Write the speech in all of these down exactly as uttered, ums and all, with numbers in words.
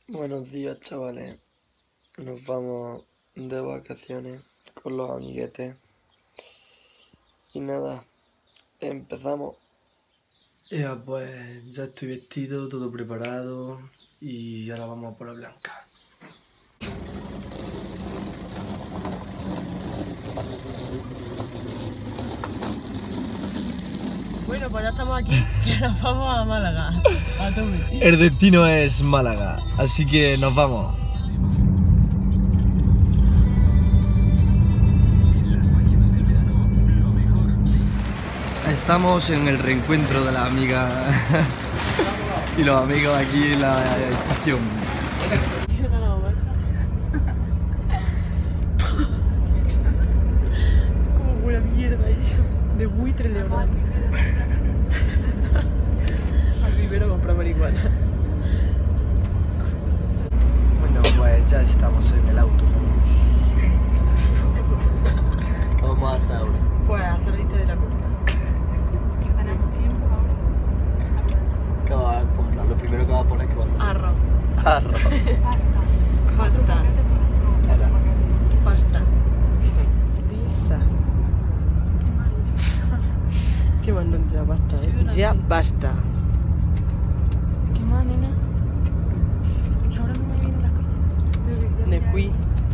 Buenos días, chavales. Nos vamos de vacaciones con los amiguetes. Y nada, empezamos. Ya pues, ya estoy vestido, todo preparado. Y ahora vamos a por la Blanca. Bueno, pues ya estamos aquí, que nos vamos a Málaga. A Tommy. El destino es Málaga, así que nos vamos. Estamos en el reencuentro de la amiga y los amigos aquí en la estación. Como buena mierda ahí, de buitre leonado. Al vivero comprar marihuana. Bueno, pues ya estamos en el auto. ¿Qué vamos a hacer ahora? Pues hacer lista de la compra. Ganamos tiempo ahora. ¿Qué vas a comprar? Lo primero que vas a poner, ¿qué vas a hacer? Arroz. Arroz. Pasta. Pasta. Ahora. Pasta. Pizza. ¿Qué más has dicho? ¿Qué más no ya basta? Ha sido eh? una Ya tía. basta. ¿Qué más, nena? Es que ahora no me vienen las cosas. Necui.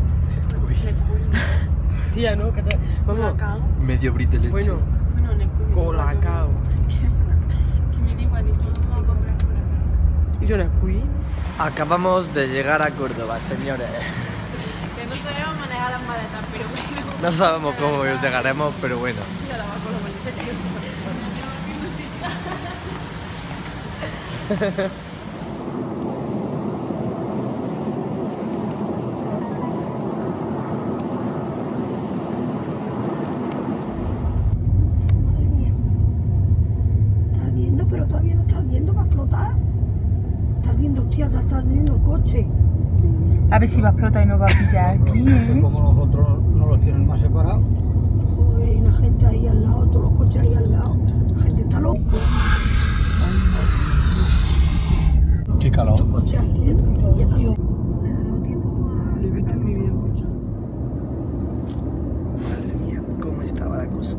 Tía, ¿no? ¿Cómo? Colacao. Medio brit de leche. Bueno, Bueno, Necui. colacao. Que me digo a Niki. Vamos a comprar colacao. ¿Y yo Necui? Acabamos de llegar a Córdoba, señores. Que no sabemos manejar las maletas, pero bueno. No sabemos cómo llegaremos, pero bueno. Mira la con la maleta que yo Madre mía. Está ardiendo, pero todavía no está ardiendo, va a explotar. Está ardiendo, tía, está está ardiendo el coche. A ver si va a explotar y nos va a pillar aquí, ¿eh? Como los otros no los tienen más separados. Joder, y la gente ahí al lado, todos los coches ahí al lado. La gente está loca. Qué calor. Los coches aquí de policía, tío. Me ha dado tiempo a he visto en mi video mucho. Madre mía, cómo estaba la cosa.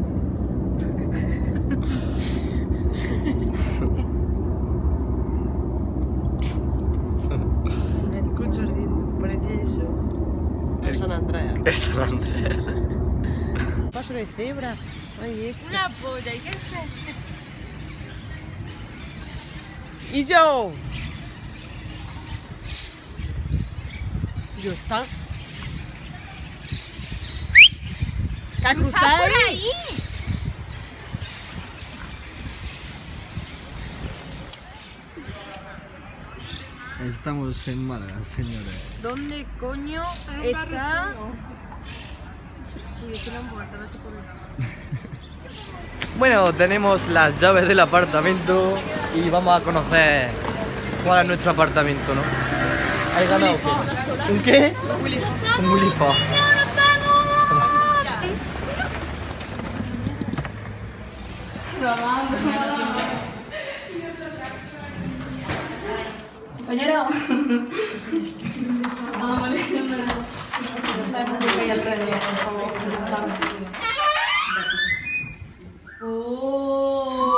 El coche ardiendo. Parecía eso. El San Andreas. Es San Andrés. Paso de cebra. Ay, esto. Una polla, ¿y qué haces? ¡Y yo! Yo está. ¿Qué ha cruzado ahí? Estamos en Málaga, señores. ¿Dónde coño está? Sí, de hecho no importa, no se puede. Bueno, tenemos las llaves del apartamento y vamos a conocer cuál es nuestro apartamento, ¿no? ¿Hay ganado qué? ¿Un qué? Un Willy Fox. Compañero. Ah, vale, no, no. No sabemos qué hay alrededor, por favor. Oh.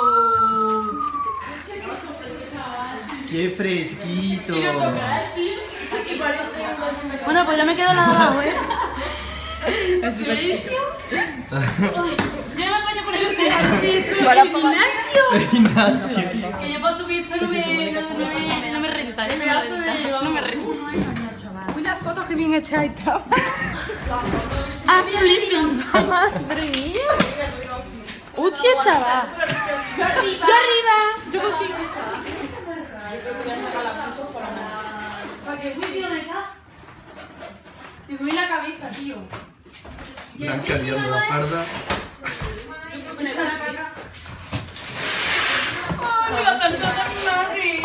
¡Qué fresquito! Bueno, pues ya me quedo la de abajo, ¿eh? Es súper chico. Yo me apaño por el gimnasio. Que yo puedo subir esto no me, no, no me, no me renta, ¿eh? No me renta. No me renta. Uy, las fotos que bien hechas estaban. ¡Ah, flipping! ¡Madre mía! ¡Hostia, chaval! ¡Yo arriba! ¡Yo contigo, chaval! Yo creo que voy a sacar la puso por la mano. ¿Para qué? ¿Sí, tío, me duele la cabeza, tío. Blanca liando la parda. Yo creo que me duele la cabeza. ¡Ay, la planchada de mi madre!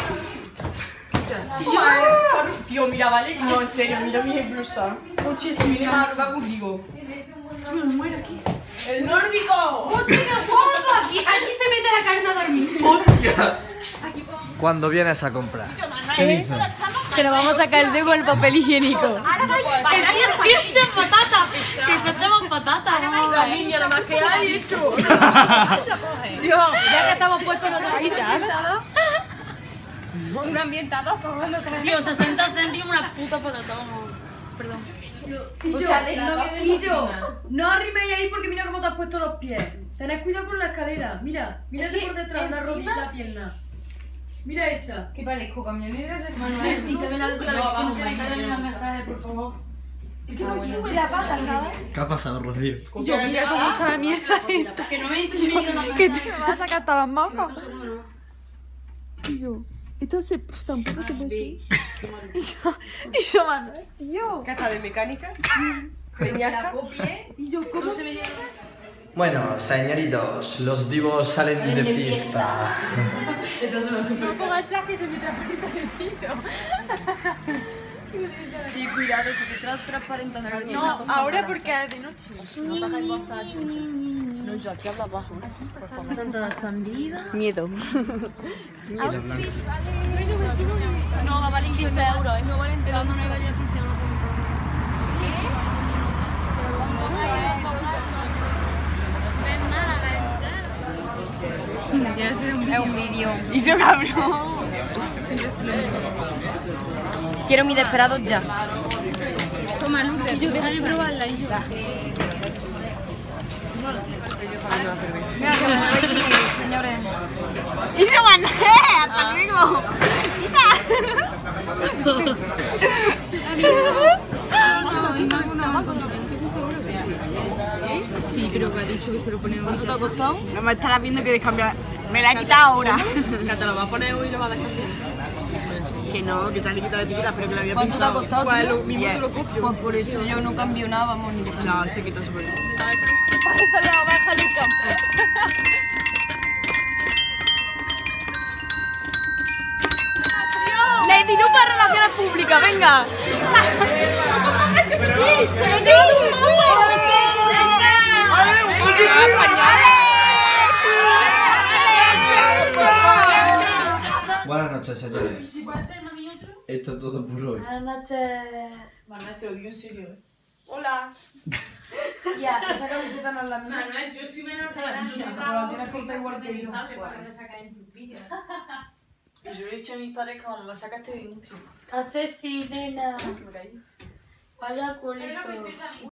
Tío, mira, ¿vale? No, en serio, mira mi blusa. Oye, se viene más ropa conmigo. Yo me muero aquí. ¡El nórdico! ¡Hostia, qué guapo! Aquí, aquí se mete la carne a dormir. ¡Hostia! Aquí puedo. Cuando vienes a comprar, Yo, Manuel, ¿qué ¿eh? dices? Pero estamos Que nos vamos a sacar el dedo con el papel higiénico. Ahora vais a piensen patatas. Que echamos patatas. La niña, la más que hay hecho. Ya que estamos puestos los dos Un ambientador. Tío, sesenta céntimos una puta patata. Perdón. Y yo, y yo, no arriméis ahí porque mira cómo te has puesto los pies. Tened cuidado con la escalera. Mira, mírate por detrás, la rodilla y la pierna. Mira esa. ¿Qué parezco? ¿Camionera de Manuel, y te ven la dupla de que no se me caigan los mensajes, por favor. Es que no sube la pata, ¿sabes? ¿Qué ha pasado, Rocío? Y yo, mira cómo está la mierda esta. Que no me intimidan los Que mensajes. te va a sacar hasta las mapas. Y yo, esto se, tampoco se puede. Y yo, y yo, Manuel. Y yo. ¿Qué está de mecánica? La copié. Y yo, ¿cómo se me llama? Bueno, señoritos, los divos salen de fiesta. Eso suena súper. No ponga el flash que se me transparenta el tiro. Sí, cuidado, si te estás transparentando. No, ahora porque es de noche. No baja el voz alto. No, yo aquí hablo abajo. Son todas escondidas. Miedo. No, va a valer quince euros, ¿eh? No valen tanto. No me vaya quince euros. Es un vídeo. Y yo, cabrón. Quiero mis desesperados ya. Toma, Lourdes. Yo, déjame probarla. Y yo. Mira que me habéis dinero, señores. Y yo, Manuel. Hasta luego. Sí, pero que ha dicho que se lo ponía. ¿Cuánto te ha costado? No me estarás viendo que descambiar. Me la he quitado ahora. Que te lo va a poner hoy y lo va a descambiar. Que no, que se le quitado la etiqueta, pero que lo había ¿Cuánto te ha pensado. costado, Pues tío? lo mismo te lo copio. Pues por eso yo no cambio nada, vamos ni de No, se quitó súper bien. Esta es la oveja del campo. Lady Lu para relaciones públicas, venga. Buenas noches, señores. Esto es todo por hoy. Buenas noches. Manuel, te odio en serio. Hola. Tía, esa camiseta no es la mía. Manuel, yo soy menor de edad. Pero la tienes corta igual que yo. Y yo le he dicho a mis padres que cuando lo sacaste de un tío. Asesina. Vaya culito.